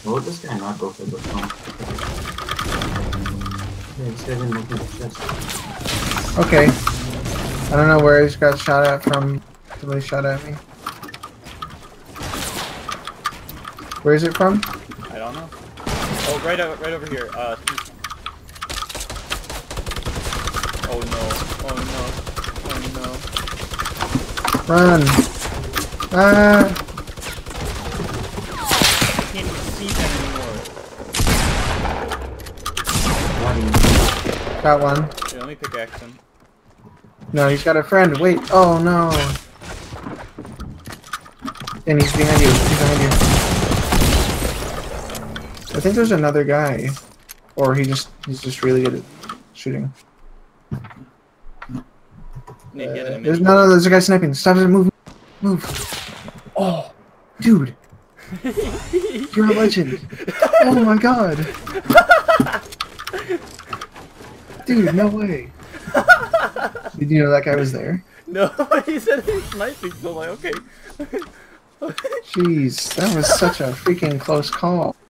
Why would this guy not go for the phone? Yeah, this guy didn't look at the chest. Okay. I don't know where he's got shot at from. Somebody shot at me. Where is it from? I don't know. Oh, right over here. Oh no. Oh no. Oh no. Run! Ah! I can't even see them anymore. Got one. Here, let me pickaxe him. No, he's got a friend. Wait. Oh no. And he's behind you. He's behind you. I think there's another guy. Or he's just really good at shooting. There's a guy sniping. Stop it, move. Oh, dude. You're a legend. Oh my god. Dude, no way. Did you know that guy was there? No, he said he's sniping, so I'm like, okay. Jeez, that was such a freaking close call.